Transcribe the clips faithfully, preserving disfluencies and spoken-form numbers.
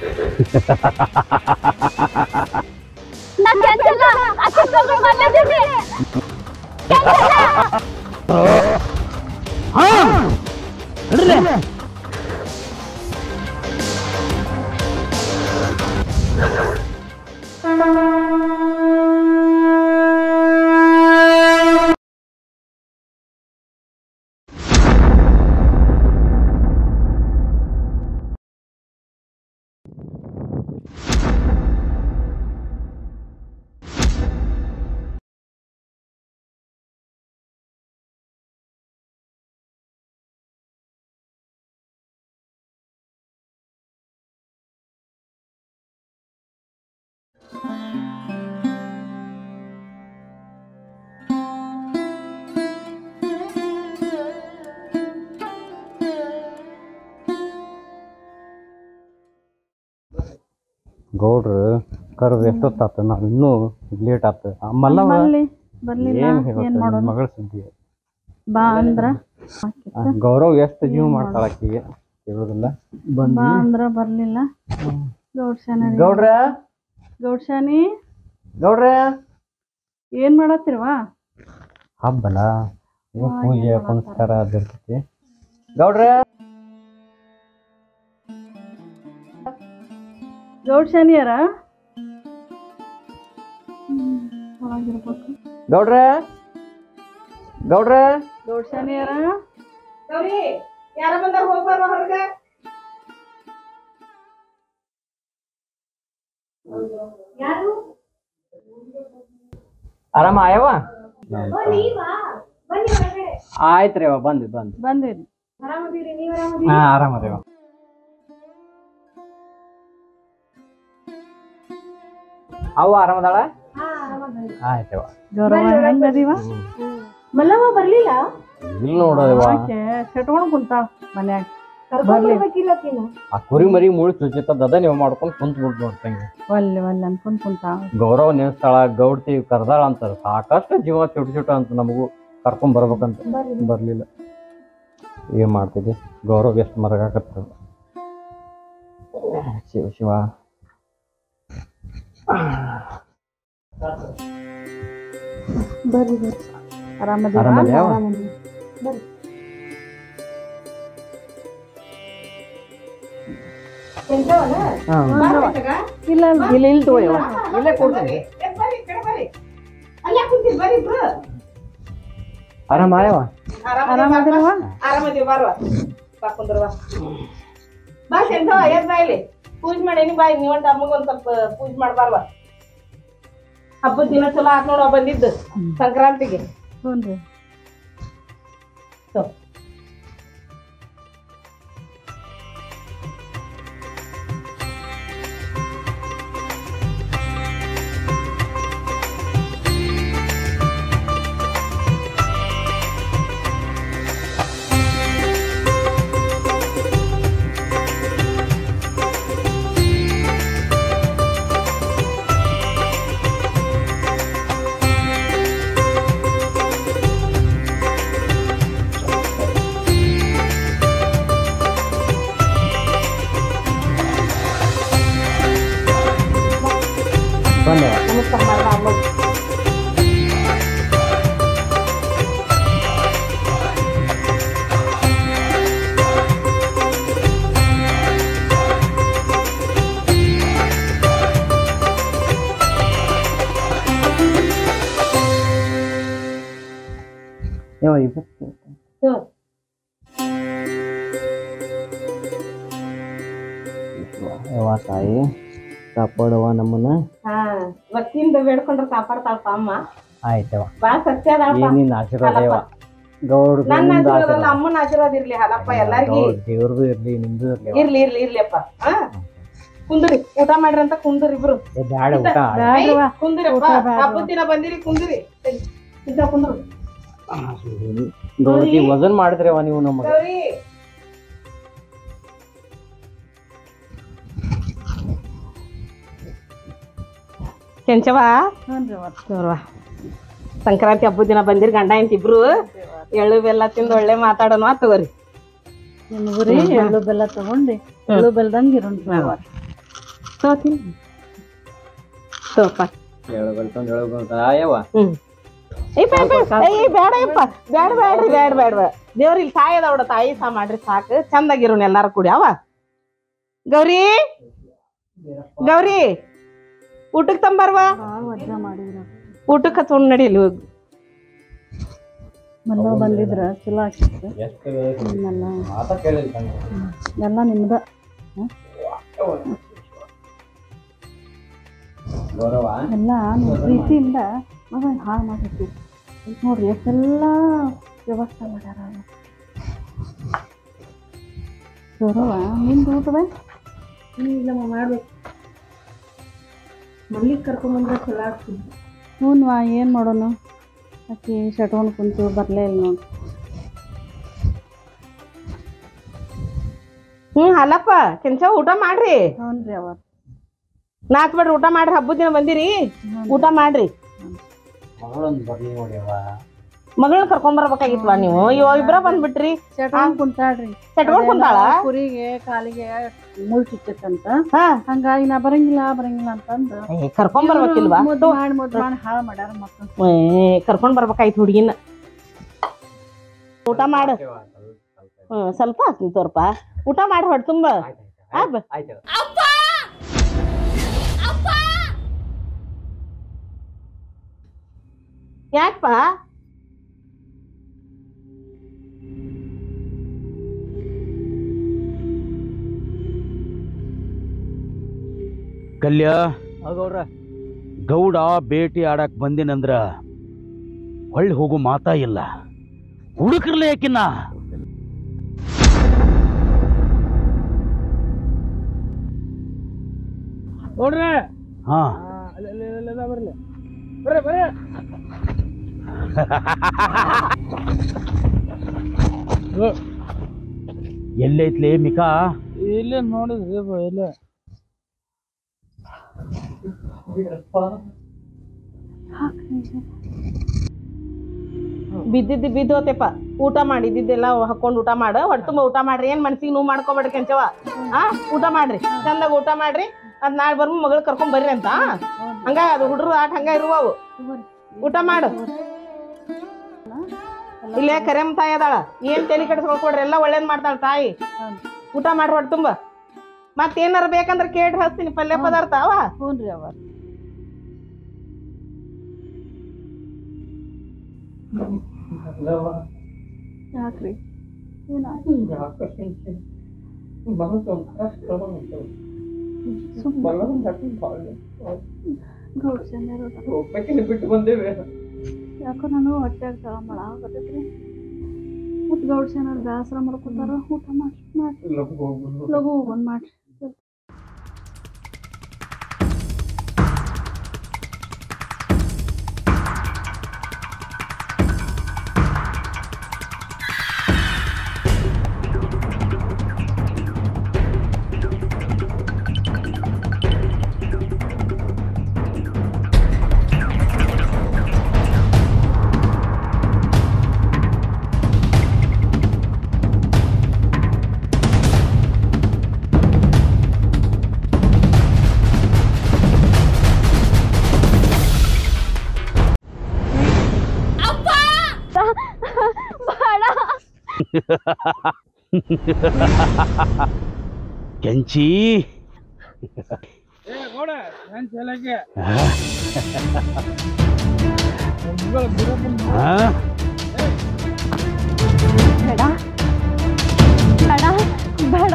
ನಾ ಕೆಂಚಲ್ಲ ಅಕ್ಕಿ ತಗೊಂಡು ಮಾಡ್ಲಿದ್ದೀನಿ ಹಾ ನಡ್ರಿ ಗೌಡ್ರು ಕರೆದು ಎಷ್ಟೊತ್ತಾತ ನಾವು ಇನ್ನೂ ಲೇಟ್ ಆತ ಮಲ್ಲವ ಮಗಳ ಸುದ್ದಿ ಬಾ ಅಂದ್ರ ಗೌರವ್ ಎಷ್ಟು ಜೀವ ಮಾಡ್ತಾಳ ಆಕಿಗೆ ಹೇಳೋದಿಲ್ಲ ಬಾ ಅಂದ್ರ ಬರ್ಲಿಲ್ಲ ಗೌಡ್ಶಾನಿ ಗೌಡ್ರ ಗೌಡ್ಶಾನಿ ಗೌಡ್ರ ಏನ್ ಮಾಡತ್ತಿರ್ವಾ ಹಬ್ಬಲ್ಲ ಪೂಜೆ ಪುನಸ್ಕಾರ ಅದಿರ್ತೈತಿ ಗೌಡ್ರ ಗೌಡ್ಶಾನಿಯರ ಗೌಡ್ರ ಗೌಡ್ರ ಗೌಡ್ಶಾನಿಯರ ಗೌರಿ ಯಾರ ಬಂದಾರ ಹೋಗ್ಬಾರ ಹೊರಗ ಯಾರು ಆರಾಮ ಆಯವ ಆಯ್ತ್ರಿ ಅವ ಬಂದ್ವಿ ಬಂದ್ ಬಂದಿರಿ ಆರಾಮದೀರಿ ನೀವ್ ಆರಾಮದೀರಿ ಹಾ ಆರಾಮದೇವ ಅವ ಆರಾಮದಾಳ ಆಯ್ತವ ಗೌರವ ಹೆಂಗದೀವ ಮಲ್ಲವ್ವ ಬರ್ಲಿಲ್ಲ ಇಲ್ಲ ನೋಡೋದವ ಆಕೆ ಸೆಟ್ಕೊಂಡ್ ಕುಂತಾಳ ಮನ್ಯಾಗ ಕರ್ಕೊಂಡ್ಬರ್ಬೇಕಿಲ್ಲಕಿನ ಆ ಕುರಿ ಮರಿ ಮುಳಿ ಚುಚಿತದ ನೀವು ಮಾಡ್ಕೊಂಡು ಕುಂತ್ ಬಿಡ್ ನೋಡ್ತಂಗೆ ಒಲ್ಲೆ ಒಲ್ಲೆ ಅನ್ಕೊಂಡ್ ಕುಂತಾಳ ಗೌರವ ನೆನೆಸ್ತಾಳ ಗೌಡ್ತಿ ಕರ್ದಾಳ ಅಂತಾರ ಸಾಕಷ್ಟು ಜೀವ ಚುಟ್ ಚುಟ ಅಂತ ನಮಗೂ ಕರ್ಕೊಂಡ್ ಬರ್ಬೇಕಂತ ಬರ್ಲಿಲ್ಲ ಏನ್ ಮಾಡ್ತಿದ್ವಿ ಗೌರವ್ ಎಷ್ಟು ಮರಗಾಕತ್ತ ಶಿವ ಶಿವ ಬರ್ರಿ ಬರ್ರಿ ಆರಾಮದೀವ ಆರಾಮದ್ಯಾವ ಬರ್ರಿ ಕೆಂಚವನ ಇಲ್ಲ ಇಲ್ಲ ಇಲ್ಲ ತಗೋಯವ ಇಲ್ಲೇ ಕೊಡ್ತೀನಿ ಬರ್ರಿ ಕಡೆ ಬರ್ರಿ ಅಲ್ಲ ಕುಂತಿರಿ ಬರ್ರಿ ಇಬ್ರು ಆರಾಮ ಆಯವ ಆರಾಮದಿರವ ಆರಾಮದೀವಿ ಬಾರ್ವ ಬಾ ಕುಂದ್ರವ ಬಾ ಶಂಠವ ಎದ್ ಬಾ ಇಲ್ಲಿ ಪೂಜೆ ಮಾಡೇನಿ ಬಾ ನೀವಂತ ಅಮ್ಮಗೊಂದ್ ಸ್ವಲ್ಪ ಪೂಜೆ ಮಾಡ್ಬಾರ್ವ ಹಬ್ಬದ ದಿನ ಚಲೋ ಆತ್ ನೋಡುವ ಬಂದಿದ್ದು ಸಂಕ್ರಾಂತಿಗೆ ಹ್ಞೂನ್ರಿ ಬಂದೆ ನಮಸ್ಕಾರ ಮಾಡ್ದ ಅಮ್ಮ ಯಾವ ಇವತ್ತು ಯವ್ವ ತಾಯಿ ಕಾಪಾಡವ ನಮ್ಮನ್ನ ಹಾ ಭಕ್ತಿಯಿಂದ ಬೇಡ್ಕೊಂಡ್ರೆ ಕಾಪಾಡ್ತಾಳಪ್ಪ ಅಮ್ಮ ಆಯ್ತವ ಬಾಳ ಸತ್ಯ ಅದಾಳಪ್ಪ ಏನಿನ್ ಆಶೀರ್ವಾದ ಯವ್ವ ಗೌಡ್ ನನ್ನ ಆಶೀರ್ವಾದ ಅಲ್ಲ ಅಮ್ಮನ ಆಶೀರ್ವಾದ ಇರ್ಲಿ ಹಾಲಪ್ಪ ಎಲ್ಲಾರ್ಗಿ ದೇವ್ರದು ಇರ್ಲಿ ನಿಮ್ದು ಇರ್ಲಿ ಇರ್ಲಿ ಇರ್ಲಿ ಇರ್ಲಿಯಪ್ಪ ಹಾ ಕುಂದ್ರಿ ಊಟ ಮಾಡ್ರಿ ಅಂತ ಕುಂದ್ರಿ ಇಬ್ರು ಏ ಬ್ಯಾಡ ಊಟ ಕುಂದ್ರಪ್ಪ ಹಬ್ಬದ ದಿನ ಬಂದಿರಿ ಕುಂದ್ರಿ ಇಂತ ಕುಂದ್ರು ಗೌರಿ ವಜನ್ ಮಾಡಿದ್ರವ ನೀವು ನಮಗೆ ಗೌರಿ ಕೆಂಚವ ಗೌರವ ಸಂಕ್ರಾಂತಿ ಹಬ್ಬದ ದಿನ ಬಂದಿರಿ ಗಂಡ ಇಂತ ಇಬ್ರು ಎಳ್ಳು ಬೆಲ್ಲ ತಿಂದು ಒಳ್ಳೆ ಮಾತಾಡೋಣ ತಗೋರಿ ನಿಮ್ಗ್ರಿ ಎಳ್ಳು ಬೆಲ್ಲ ತಗೊಂಡಿ ಎಳ್ಳು ಬೆಲ್ಲದಂಗ ಇರೋಣ ತೋತೀನಿ ತೋಪ ಎಳಗಲ್ತಂದ್ ಎಳಗಲ್ತ ಆಯವ್ವ ಹ್ಮ್ ಏಪ್ಪ ಏ ಬೇಡ ಯಪ್ಪ ಬೇಡ ಬೇಡ್ರಿ ಬೇಡ ಬೇಡ ದೇವ್ರ ಇಲ್ಲಿ ಸಾಯದ ಅವಡ ತಾಯಿ ಸಾ ಮಾಡ್ರಿ ಸಾಕು ಚಂದಾಗಿರೋನ್ ಎಲ್ಲಾರು ಕೂಡಿ ಅವ ಗೌರಿ ಗೌರಿ ಊಟಕ್ಕೆ ತಂಬರ್ವಾ ವಜ್ರ ಮಾಡಿದ್ರ ಊಟಕ್ಕೆ ಹತ್ಕೊಂಡ್ ನಡಿಲಿ ಹೋಗಿ ಮಲ್ಲ ಬಂದಿದ್ರ ಚಲೋ ಆಗ್ತಿತ್ತು ಎಷ್ಟು ಎಲ್ಲ ಮಾತಾ ಕೇಳಿಲ್ಲ ಎಲ್ಲ ನಿಮ್ದ ಗೌರವ ಎಲ್ಲ ನೀವು ಪ್ರೀತಿಯಿಂದ ಮಗ ಹಾಳು ಮಾಡಿರ್ತೀವಿ ನೋಡ್ರಿ ಎಷ್ಟೆಲ್ಲ ವ್ಯವಸ್ಥೆ ಮಾಡ್ಯಾರ ಗೌರವ ನಿಂದು ಊಟವ ಇಲ್ಲಮ್ಮ ಮಾಡ್ಬೇಕು ಮಲ್ಲಿಗೆ ಕರ್ಕೊಂಡ್ಬಂದ್ರೆ ಚಲೋ ಆಗ್ತಿದ್ವಿ ಹ್ಞೂನ್ವಾ ಏನು ಮಾಡೋಣ ಆಕಿ ಶಟ್ಕೊಂಡು ಕುಂತು ಬರಲೇ ಇಲ್ಲ ನೋಡಿ ಹ್ಮ್ ಅಲ್ಲಪ್ಪ ಕೆಂಚ ಊಟ ಮಾಡ್ರಿ ಹ್ಞೂ ರೀ ಅವ ನಾಲ್ಕು ಬೇಡ್ರಿ ಊಟ ಮಾಡ್ರಿ ಹಬ್ಬದ ದಿನ ಬಂದಿರಿ ಊಟ ಮಾಡ್ರಿ ಮಗಳೊಂದು ಬರ್ಲಿ ನೋಡ್ಯವ್ವ ಮಗಳನ್ನ ಕರ್ಕೊಂಡ್ ಬರ್ಬೇಕಾಗಿತ್ವಾ ನೀವು ಇವಾಗ ಇಬ್ರ ಬಂದ್ಬಿಟ್ರಿ ಶಟ್ಕೊಂಡು ಕುಂತಾಳ್ರಿ ಚಟ್ಕೊಂಡ್ ಕುಂತಾಳ ಕುರಿಗೆ ಕಾಲಿಗೆ ಮುಳ್ ಚುಚ್ಚತ್ತಂತ ಹಾ ಹಂಗಾಗಿ ನಾ ಬರಂಗಿಲ್ಲ ಬರಂಗಿಲ್ಲ ಅಂತಂದು ಏ, ಕರ್ಕೊಂಡ್ ಬರ್ಬೇಕಿಲ್ವಾ ಮುದ್ದು ಮಾಡಿ ಮುದ್ದು ಮಾಡಿ ಹಾಳು ಮಾಡ್ಯಾರ ಮಕ್ಕಳು ಏ, ಕರ್ಕೊಂಡ್ ಬರ್ಬೇಕಾಯ್ತು ಹುಡುಗಿನ ಊಟ ಮಾಡ ಹ್ಮ್ ಸ್ವಲ್ಪ ಹಾಕ್ತೀನಿ ತೋರ್ಪ ಊಟ ಮಾಡಿ ಹೊಡ್ ತುಂಬ ಆ ಬ ಆಯ್ತು ಯಾಕಪ್ಪ ಕಲ್ಯ ಗೌಡ್ರ ಗೌಡ ಭೇಟಿ ಆಡಕ್ ಬಂದಿನಂದ್ರ ಹೊಳ್ಳಿ ಹೋಗು ಮಾತಾ ಇಲ್ಲ ಹುಡುಕ್ರಲ್ಲ ಯಾಕಿನ್ನ ನೋಡ್ರಿ ಹಾ ಬರ್ಲಿ ಬರ್ರಿ ಬರ್ರಿ ಎಲ್ಲೈತ್ಲಿ ಮಿಕಾ ಇಲ್ಲೇ ನೋಡಿದ್ರಿ ಇಲ್ಲ ಬಿದ್ದಿದ್ದು ಬಿದ್ದೋತೆಪ್ಪ ಊಟ ಮಾಡಿದ್ದೆಲ್ಲ ಹಾಕೊಂಡ್ ಊಟ ಮಾಡ ಹೊಟ್ಟೆ ತುಂಬ ಊಟ ಮಾಡ್ರಿ ಏನ್ ಮನ್ಸಿಗೆ ನೋವು ಮಾಡ್ಕೊಬೇಡ್ರಿ ಕೆಂಚವ ಆ ಊಟ ಮಾಡ್ರಿ ಚಂದಾಗ ಊಟ ಮಾಡ್ರಿ ಅದ್ ನಾಳೆ ಬರ್ಮ ಮಗಳು ಕರ್ಕೊಂಡ್ ಬರ್ರಿ ಅಂತ ಹಂಗ ಅದು ಹುಡ್ರು ಆಟ ಹಂಗ ಇರುವವು ಊಟ ಮಾಡು ಇಲ್ಲೇ ಕರೆಮ್ ತಾಯಿ ಅದಾಳ ಏನ್ ತಲೆ ಕೆಡಿಸ್ಕೊಳ್ಕೊಡ್ರಿ ಎಲ್ಲ ಒಳ್ಳೇದ್ ಮಾಡ್ತಾಳ ತಾಯಿ ಊಟ ಮಾಡ್ರಿ ಹೊಟ್ಟೆ ತುಂಬ ಮತ್ತೇನಾರ ಬೇಕಂದ್ರ ಕೇಳ್ರಿ ಹಚ್ತೀನಿ ಪಲ್ಯ ಪದಾರ್ಥ ಅವ ಹ್ಞೂ ರೀ ಅವ ಯಾಕ್ರಿ ಬಿಟ್ಟು ಬಂದೇವೆ ಯಾಕೋ ನಾನು ಹೊಟ್ಟೆಗೆ ತಳ ಮಾಡ ಆಗತ್ತೈತ್ರಿ ಮತ್ತು ಗೌಡ್ ಏನಾರು ಬೇಸರ ಮಾಡ್ಕೊತಾರ ಊಟ ಮಾಡಿ ಮಾಡಿ ಲಘು ಬಂದ್ ಮಾಡ್ರಿ ಕೆಂಚಿ ಬೇಡ ಬೇಡ ಬೇಡ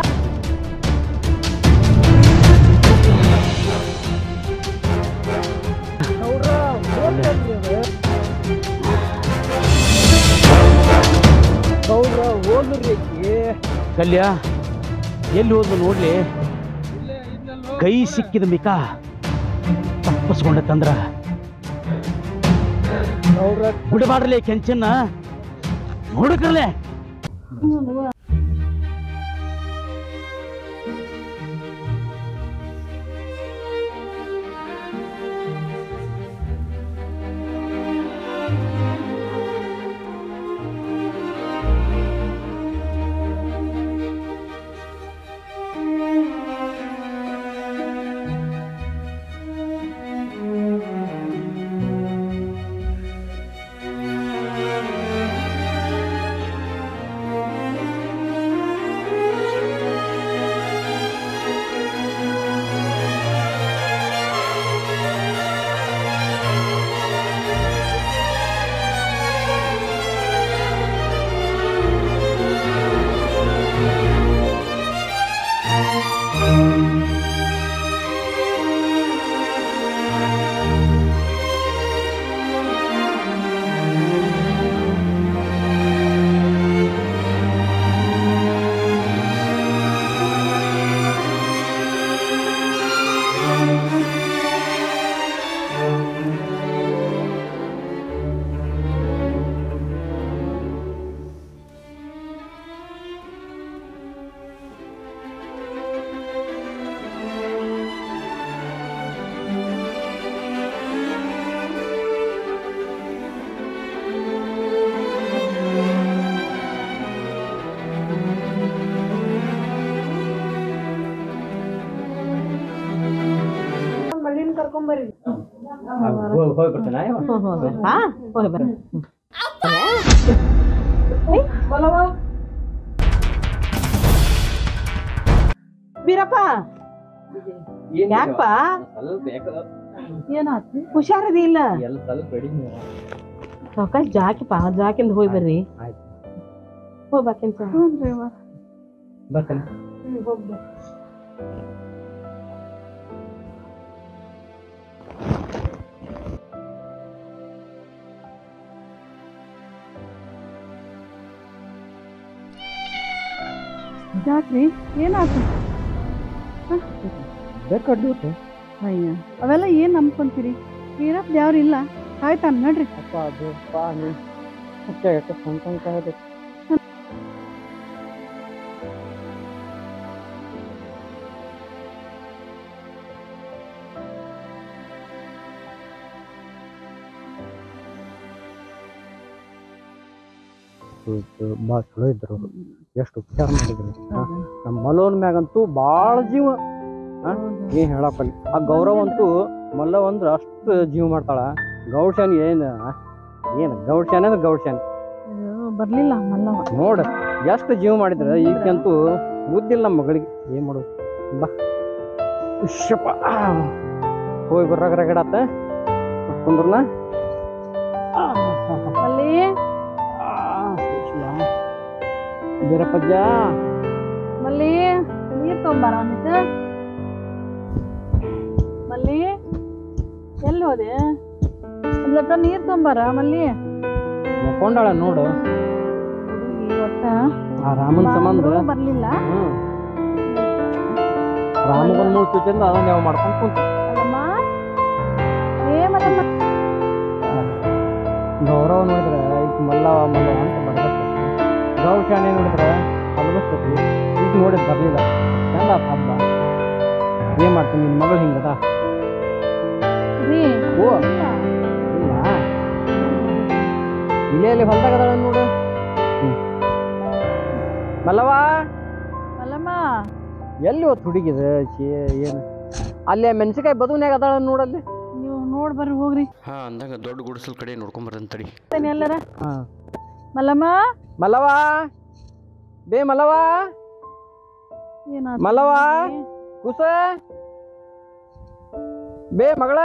ಕಲ್ಯ ಎಲ್ಲಿ ಹೋದ್ಲು ನೋಡ್ಲಿ ಕೈ ಸಿಕ್ಕಿದ ಮಿಕಾ ತಪ್ಪಿಸ್ಕೊಂಡತ್ತಂದ್ರ ಬಿಡಬಾಡ್ರಲಿ ಕೆಂಚನ್ನ ಹುಡುಕ್ರಲೆ ಹೋಗಿ ಬರ್ತಾನೆ ಹಾ ಹೋಗಿ ಬರ್ರಿ ಬೀರಪ್ಪ ಯಾಕಪ್ಪ ಏನಾಯ್ತು ಹುಷಾರದಿ ಇಲ್ಲ ಸಾವಕಾಶ ಜಾಕಿಪ್ಪ ಜಾಕಿಂದ ಹೋಗಿ ಬರ್ರಿ ಹೋಗ್ಬೇಕಂತ ಬರ್ತಾನೆ ಹೋಗ್ಬ ಯಾಕ್ರಿ ಏನಾಯ್ತು ಬೇಕಾಡ್ಲಿ ಅಯ್ಯ ಅವೆಲ್ಲ ಏನ್ ನಂಬ್ಕೊಂತೀರಿ ವೀರಪ್ಪ ದೇವ್ರ ಇಲ್ಲ ಆಯ್ತಾನ ನಡ್ರಿ ಅಪ್ಪ ಅದು ಪಾ ನೀ ಮುಖ್ಯ ಸಂತಂಕ ಹೇಳ್ಬೇಕು ಭಾಳ ಚಲೋ ಇದ್ರು ಅವರು ಎಷ್ಟು ಉಪಚಾರ ಮಾಡಿದ್ರು ನಮ್ಮ ಮಲ್ಲವನ ಮ್ಯಾಗಂತೂ ಭಾಳ ಜೀವ ಏನ್ ಹೇಳಪ್ಪಲ್ಲಿ ಆ ಗೌರವ ಅಂತೂ ಮಲ್ಲವ ಅಂದ್ರೆ ಅಷ್ಟು ಜೀವ ಮಾಡ್ತಾಳ ಗೌಡ್ಶಾನಿ ಏನ್ ಏನ್ ಗೌಡ್ಶಾನಿ ಅಂದ್ರೆ ಗೌಡ್ಶಾನಿ ಬರ್ಲಿಲ್ಲ ಮಲ್ಲವ ನೋಡ ಎಷ್ಟು ಜೀವ ಮಾಡಿದ್ರ ಈಗಂತೂ ಬುದ್ಧಿಲ್ಲ ನಮ್ಮ ಮಗಳಿಗೆ ಏನ್ ಮಾಡೋದು ಬಾ ಇಷ್ಟಪ್ಪ ಹೋಗಿ ಬರ್ರಾಗ ರಗಡಾತ ಕುಂದ್ರನ ಅಲ್ಲಿ ಬೀರಪ್ಪಜ್ಜ ಮಲ್ಲಿ ನೀರ್ ತೊಂಬಾರ ಒಂದಿಟ್ಟು ಮಲ್ಲಿ ಎಲ್ಲಿ ಹೋದೆ ಒಂದ್ ಲೋಟ ನೀರ್ ತೊಂಬಾರ ಮಲ್ಲಿ ಮಕ್ಕೊಂಡಾಳ ನೋಡು ಒಟ್ಟ ಆ ರಾಮನ್ ಸಂಬಂಧ ಬರ್ಲಿಲ್ಲ ಹ್ಮ್ ರಾಮಗೊಂದ್ ಮೂರ್ ಚುಚ್ಚಿಂದ ಅದನ್ನ ಯಾವ ಮಾಡ್ಕೊಂಡ್ ಕುಂತ ಮಲ್ಲಮ್ಮ ಏ ಮಲ್ಲಮ್ಮ ಗೌರವ ನೋಡಿದ್ರೆ ಈಗ ಮಲ್ಲವ ಮಲ್ಲವ ಅಂತ ಬರ್ಬೇಕು ಗೌಶಾನೆ ನೋಡಿದ್ರೆ ಅಲ್ಬಸ್ಬೇಕು ಈಗ ನೋಡಿದ್ ಬರ್ಲಿಲ್ಲ ಚಂದ ಹಬ್ಬ ಏನ್ ಮಾಡ್ತೀನಿ ನಿನ್ ಮಗಳು ಹಿಂಗದ ರೀ ಓ ಇಲ್ಲ ಇಲ್ಲೇ ಇಲ್ಲಿ ಹೊಲ್ದಾಗ ಅದಾಳ ನೋಡು ಹ್ಮ್ ಮಲ್ಲವ ಮಲ್ಲಮ್ಮ ಎಲ್ಲಿ ಹೊತ್ತು ಹುಡುಗಿದ ಏನು ಅಲ್ಲೇ ಮೆಣಸಿಕಾಯಿ ಬದುನ್ಯಾಗ ಅದಾಳ ನೋಡಲ್ಲಿ ನೀವು ನೋಡ್ ಬರ್ರಿ ಹೋಗ್ರಿ ಹಾ ಅಂದಾಗ ದೊಡ್ಡ ಗುಡಿಸಲ್ ಕಡೆ ನೋಡ್ಕೊಂಡ್ ಬರ್ತಂತಡಿ ಎಲ್ಲಾರ ಹಾ ಮಲ್ಲಮ್ಮ ಮಲ್ಲವ ಬೇ ಮಲ್ಲವ ಏನಾಯ್ತು ಮಲ್ಲವ ಕುಸ ಬೇ ಮಗಳ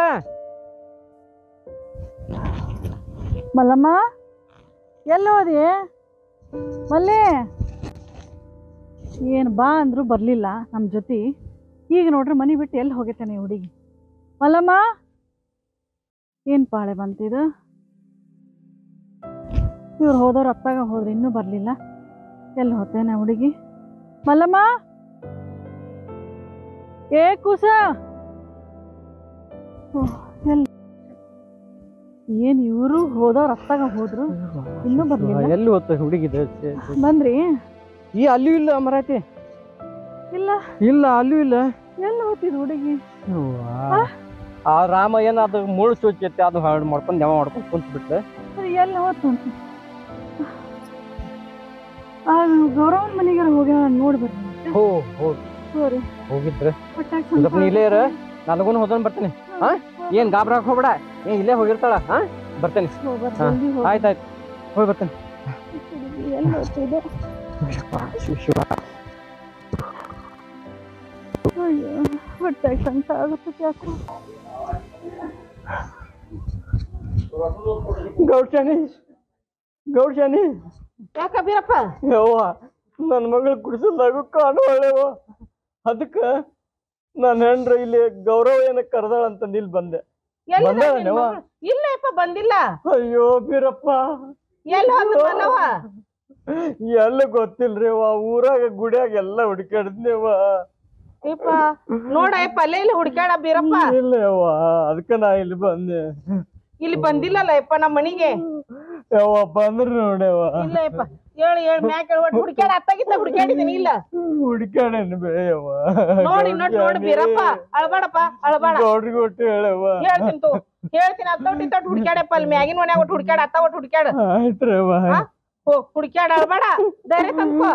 ಮಲ್ಲಮ್ಮ ಎಲ್ಲಿ ಹೋದಿ ಮಲ್ಲಿ ಏನು ಬಾ ಅಂದ್ರು ಬರ್ಲಿಲ್ಲ ನಮ್ಮ ಜೊತೆ ಈಗ ನೋಡ್ರಿ ಮನೆ ಬಿಟ್ಟು ಎಲ್ಲಿ ಹೋಗೈತಾನೆ ಹುಡುಗಿ ಮಲ್ಲಮ್ಮ ಏನು ಪಾಳೆ ಬಂತಿದು ಇವ್ರು ಹೋದವ್ರು ಅತ್ತಾಗ ಹೋದ್ರು ಇನ್ನೂ ಬರಲಿಲ್ಲ ಎಲ್ಲಿ ಹೋತೇನೆ ಹುಡುಗಿ ಮಲ್ಲಮ್ಮ ಏ ಕೂಸ ಎಲ್ಲಿ ಏನು ಇವರು ಹೋದವ್ರು ಅತ್ತಾಗ ಹೋದ್ರು ಇನ್ನೂ ಬರಲಿಲ್ಲ ಎಲ್ಲಿ ಹೊತ್ತು ಹುಡುಗಿದ ಬಂದ್ರಿ ಈ ಅಲ್ಲೂ ಇಲ್ಲ ಮರಾತಿ ಇಲ್ಲ ಇಲ್ಲ ಅಲ್ಲೂ ಇಲ್ಲ ಎಲ್ಲಿ ಹೋಗ್ತಿದ್ ಹುಡುಗಿ ಆ ರಾಮ ಏನ ಅದು ಮುಳ್ಳು ಸೂಚೈತಿ ಅದು ಹಾಳು ಮಾಡ್ಕೊಂಡು ಜಮ ಮಾಡ್ಕೊಂಡು ಕುಂತ ಬಿಟ್ರೆ ಎಲ್ಲಿ ಹೋತು ಅಂತ ಆ ಗೌರವನ ಮನೆಗಾರ ಹೋಗ್ಯ ನೋಡಿ ಬರ್ರಿ ಹೋ ಹೋಗಿ ಸರಿ ಹೋಗಿದ್ರೆ ಪಟಾಕ್ ಸ್ವಲ್ಪ ನೀ ಇಲ್ಲೇ ಇರ ನನಗೂ ಹೋದನ್ ಬರ್ತೀನಿ ಹಾ ಏನ್ ಗಾಬ್ರಾಕ್ ಹೋಗ್ಬೇಡ ಏನ್ ಇಲ್ಲೇ ಹೋಗಿರ್ತಾಳ ಹಾ ಬರ್ತೇನೆ ಆಯ್ತಾಯ್ತು ಹೋಗಿ ಬರ್ತೇನೆ ಎಲ್ಲಿ ಹೋಗ್ತಿದೆ ಶಿವ ಶಿವ ಅಯ್ಯೋ ಹೊಟ್ಟೆ ಸಂತ ಆಗುತ್ತೆ ಯಾಕೋ ಗೌಡ್ಶಾನಿ ಗೌಡ್ಶಾನಿ ಯಾಕ ಬೀರಪ್ಪ ಯವ್ವ ನನ್ನ ಮಗಳು ಕುಡಿಸಲ್ದಾಗ ಕಾಣು ಒಳ್ಳೆವ ಅದಕ್ಕ ನಾನು ಹೆಂಡ್ರ ಇಲ್ಲಿ ಗೌರವ ಏನಕ್ಕೆ ಕರೆದಾಳ ಅಂತಂದು ಇಲ್ಲಿ ಬಂದೆ. ಇಲ್ಲಪ್ಪ ಬಂದಿಲ್ಲ. ಅಯ್ಯೋ ಬೀರಪ್ಪ ಎಲ್ಲಿ ಹೋದ ಮಲ್ಲವ? ಎಲ್ಲ ಗೊತ್ತಿಲ್ರಿ ವಾ, ಊರಾಗ ಗುಡಿಯಾಗ ಎಲ್ಲ ಹುಡುಕಾಡಿದ್ನೇವ. ಯಪ್ಪ ನೋಡಪ್ಪ ಅಲ್ಲೇ ಇಲ್ಲಿ ಹುಡುಕ್ಯಾಡ ಬೀರಪ್ಪ. ಇಲ್ಲವ್ವ ಅದಕ್ಕ ನಾ ಇಲ್ಲಿ ಬಂದೆ. ಇಲ್ಲಿ ಬಂದಿಲ್ಲಲ್ಲ ಯಪ್ಪ ನಮ್ಮ ಮನಿಗೆ. ಯವ್ವ ಬಂದ್ರ ನೋಡ್ಯವ. ಇಲ್ಲ ಯಪ್ಪ ಹೇಳಿ ಹೇಳಿ ಮ್ಯಾಕ್ ಹೇಳ್ಬಿಟ್ಟು ಹುಡುಕ್ಯಾಡ ಅತ್ತಾಗಿತ್ತ ಹುಡುಕ್ಯಾಡಿದೀನಿ. ಇಲ್ಲ ಹುಡುಕ್ಯಾಡೇನು ಬೇಯವ್ವ. ನೋಡಿ ನೋಡಿ ನೋಡಿ ಬೀರಪ್ಪ ಅಳಬೇಡಪ್ಪ ಅಳಬೇಡ. ಗೌಡ್ರಿಗೆ ಒಟ್ಟು ಹೇಳವ್ವ. ಹೇಳ್ತೀನಿ ತೋ ಹೇಳ್ತೀನಿ. ಅತ್ತೊಟ್ಟಿ ತೊಟ್ಟು ಹುಡುಕ್ಯಾಡಪ್ಪ ಅಲ್ಲಿ ಮ್ಯಾಗಿನ ಮನ್ಯಾಗ ಒಟ್ಟು ಹುಡುಕ್ಯಾಡ ಅತ್ತ ಒಟ್ಟು ಹುಡುಕ್ಯಾಡ. ಆಯ್ತ್ರವ್ವ. ಹೋ ಹುಡುಕ್ಯಾಡ ಅಳಬೇಡ ಧೈರ್ಯ ತಂದ್ಕೋ.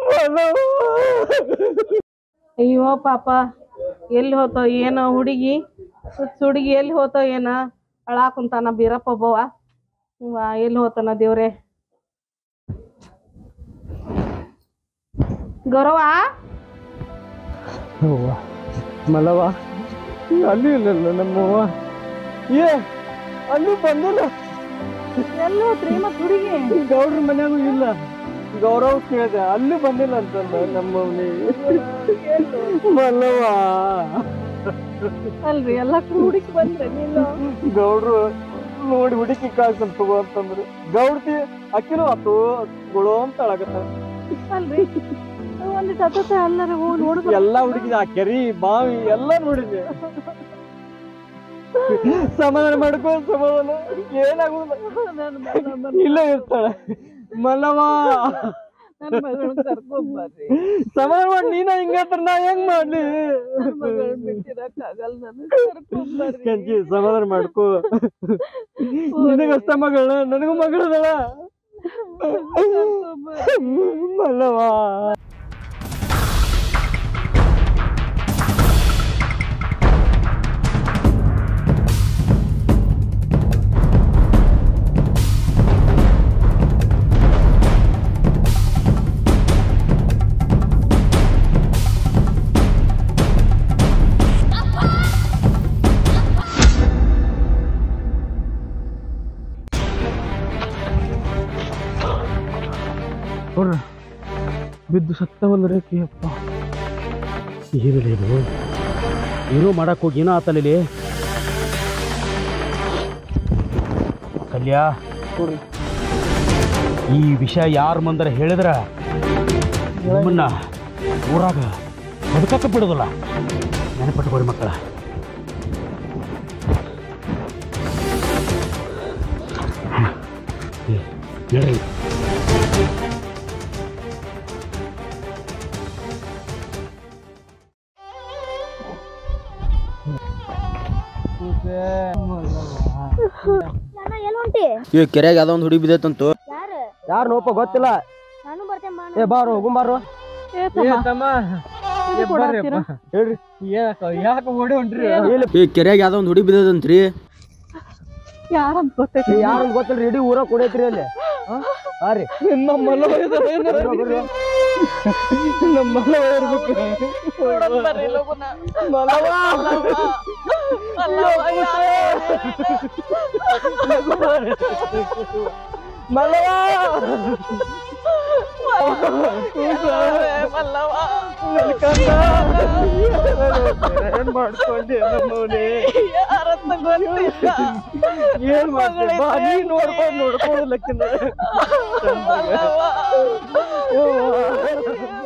ಅಯ್ಯೋ ಪಾಪ ಎಲ್ಲಿ ಹೋತೋ ಏನೋ ಹುಡುಗಿ ಹುಡುಗಿ ಎಲ್ಲಿ ಹೋತೋ ಏನ ಅಳಾಕುಂತಾನ ಬೀರಪ್ಪ ಒಬ್ಬವ. ವಾ ಎಲ್ಲಿ ಹೋತಾನ ದೇವ್ರೆ. ಗೌರವ ಮಲ್ಲವ ಅಲ್ಲಿ ಇಲ್ಲ ನಮ್ಮವ್ವ. ಏ ಅಲ್ಲೂ ಬಂದಿಲ್ಲ. ಎಲ್ಲ ಹೋತ್ರಿ ಮತ್ ಹುಡುಗಿ? ಗೌಡ್ರ ಮನ್ಯಾಗೂ ಇಲ್ಲ. ಗೌರವ್ ಕೇಳಿದೆ ಅಲ್ಲೂ ಬಂದಿಲ್ಲ ಅಂತಂದ ನಮ್ಮವ್ನಿ. ಮಲ್ಲವ ಅಲ್ರಿ ಎಲ್ಲಾ ಹುಡುಕಿ ಬಂದ್ರೆ ನೀನು ಗೌಡ್ರು ನೋಡಿ ಹುಡುಕಿ ಕಾಯ್ತಂತ ತಗೋ ಅಂತಂದ್ರು. ಗೌಡ್ತಿ ಅಕ್ಕಿನೂ ಆತು ಗುಳೋ ಅಂತ ಅಳಗತ್ತ. ಅಲ್ರಿ ಒಂದಿಟ್ಟು ಹತ್ತ ಎಲ್ಲಾರ ಹೋಗಿ ನೋಡ್ಬೇಕು. ಎಲ್ಲಾ ಹುಡುಗಿದ ಆ ಕೆರಿ ಬಾವಿ ಎಲ್ಲಾ ನೋಡಿದ್ವಿ. ಸಮಾಧಾನ ಮಾಡ್ಕೊ ಸಮಾಧಾನ ಏನಾಗುದಿಲ್ಲ. ಇಲ್ಲ ಇರ್ತಾಳೆ ಮಲ್ಲವ. ನನ್ ಮಗಳನ್ನ ಕರ್ಕೊಂಬರ್ರಿ. ಸಮಾಧಾನ ಮಾಡಿ ನೀನ ಹಿಂಗತ್ರ ನಾ ಹೆಂಗ್ ಮಾಡ್ಲಿ? ಮಗಳನ್ನ ಬಿಟ್ಟಿರಕ್ಕಾಗಲ್ಲ ನನಗೆ. ಕರ್ಕೊಂಬರ್ರಿ. ಕಂಚಿ ಸಮಾಧಾನ ಮಾಡ್ಕೋ. ನಿನಗಷ್ಟ ಮಗಳ ನನಗೂ ಮಗಳದಳ. ಮಲ್ಲವ ಬಿದ್ದು ಸತ್ತವಲ್ಲ ರೇಖೆಯಪ್ಪ. ಏನಿಲ್ಲ ಏನೋ ಮಾಡಕ್ ಹೋಗಿ ಏನೋ ಆತಲ್ಲಿ ಕಲ್ಯಾ. ಈ ವಿಷಯ ಯಾರ ಮಂದರ ಹೇಳಿದ್ರ ನಿಮ್ಮನ್ನ ಊರಾಗ ಬದುಕಕ್ಕೆ ಬಿಡೋದಿಲ್ಲ. ನೆನಪಟ್ಟುಕೊಡಿ ಮಕ್ಕಳ. ಹೇಳಿ ಈ ಕೆರೆಯಾಗ ಯಾವ್ದೋ ಒಂದು ಹುಡುಗಿ ಬಿದ್ದೈತಂತು. ಯಾರು ನೋಪ ಗೊತ್ತಿಲ್ಲ. ಏ ಬಾರು ಹೋಗುಂಬಾರು. ಹೇಳ್ರಿ ಯಾಕ ಓಡಿ ಹೊಂಟ್ರಿ? ಈ ಕೆರೆಯಾಗ ಯಾವ್ದೋ ಒಂದು ಹುಡುಗಿ ಬಿದ್ದೈತಂತ್ರಿ. ಯಾರಂತ ಗೊತ್ತೈತಿ? ಯಾರಂತ ಗೊತ್ತಿಲ್ರಿ ಇಡೀ ಊರಾಗ ಕುಡಿಯತ್ರಿ ಅಲ್ಲಿ. ಹಾ ರೀ ನಮ್ಮ ಮಲ್ಲವ ನಮ್ಮ ಮಲ್ಲವ ಇರ್ಬೇಕು. ಏನ್ ಮಾಡ್ಕೊಂಡೆ ನಮ್ಮವನೇ? ಏನ್ ಮಾಡ್ತೀವಿ ಬಾ ನೀ ನೋಡ್ಕೊಂಡು ನೋಡ್ಕೊಳ್ಳಲಕ್ಕಿಂತ